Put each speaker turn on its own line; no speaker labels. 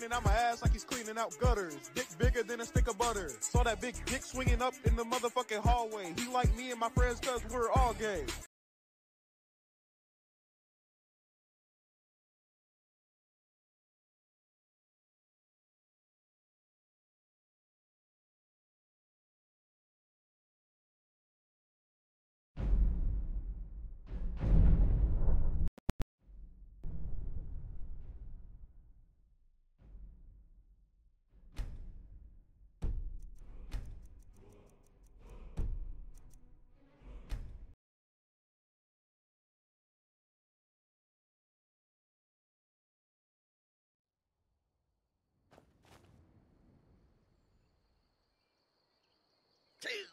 raining out my ass like he's cleaning out gutters. Dick bigger than a stick of butter. Saw that big dick swinging up in the motherfucking hallway. He like me and my friends cause we're all gay.
Two.